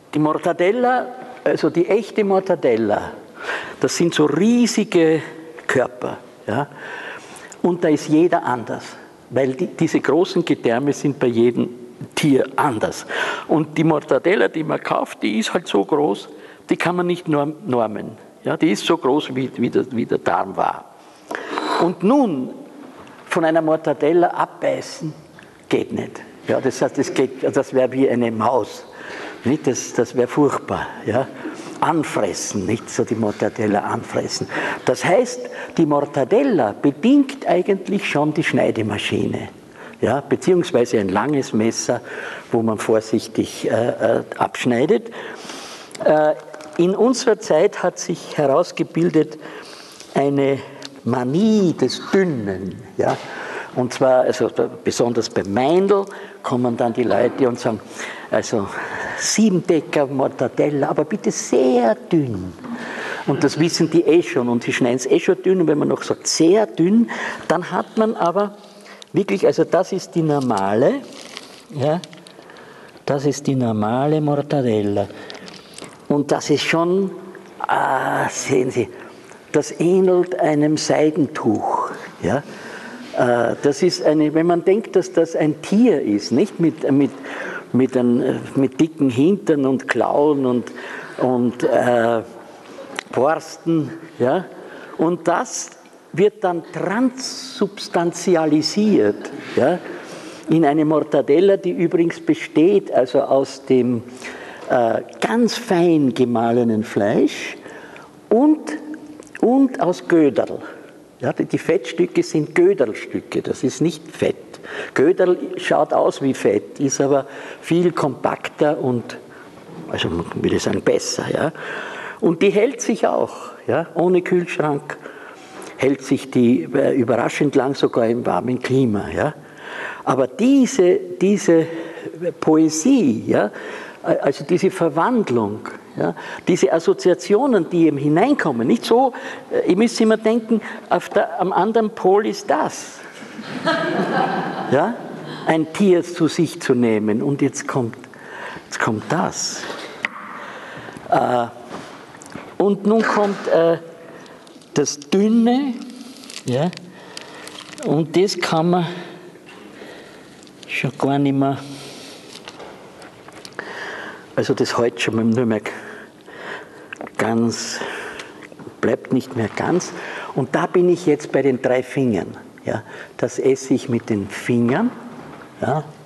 Die Mortadella, also die echte Mortadella, das sind so riesige Körper. Ja? Und da ist jeder anders, weil diese großen Gedärme sind bei jedem Tier anders. Und die Mortadella, die man kauft, die ist halt so groß, die kann man nicht normen. Ja? Die ist so groß, wie der Darm war. Und nun von einer Mortadella abbeißen geht nicht. Ja, das heißt, das wäre wie eine Maus. Nicht? Das wäre furchtbar. Ja? Anfressen, nicht so die Mortadella anfressen. Das heißt, die Mortadella bedingt eigentlich schon die Schneidemaschine. Ja? Beziehungsweise ein langes Messer, wo man vorsichtig abschneidet. In unserer Zeit hat sich herausgebildet eine Manie des Dünnen. Ja? Und zwar, also besonders beim Meindl, kommen dann die Leute und sagen, also 7 Decker Mortadella, aber bitte sehr dünn. Und das wissen die eh schon und sie schneiden es eh schon dünn. Und wenn man noch sagt, sehr dünn, dann hat man aber wirklich, also das ist die normale, ja, das ist die normale Mortadella. Und das ist schon, sehen Sie, das ähnelt einem Seidentuch. Ja? Das ist wenn man denkt, dass das ein Tier ist, nicht mit dicken Hintern und Klauen und Borsten, ja? Und das wird dann transsubstantialisiert, ja? In eine Mortadella, die übrigens besteht also aus dem ganz fein gemahlenen Fleisch und aus Göderl. Ja, die Fettstücke sind Göderlstücke, das ist nicht Fett. Göderl schaut aus wie Fett, ist aber viel kompakter und, also man würde sagen, besser. Ja. Und die hält sich auch, ja, ohne Kühlschrank, hält sich die überraschend lang sogar im warmen Klima. Ja. Aber diese Poesie, ja, also diese Verwandlung, ja, diese Assoziationen, die eben hineinkommen, nicht so, ihr müsst immer denken, am anderen Pol ist das. Ja, ein Tier zu sich zu nehmen und jetzt kommt das. Und nun kommt das Dünne, ja, und das kann man schon gar nicht mehr. Also das hält schon nur mehr ganz, bleibt nicht mehr ganz. Und da bin ich jetzt bei den 3 Fingern. Ja. Das esse ich mit den Fingern. Ja.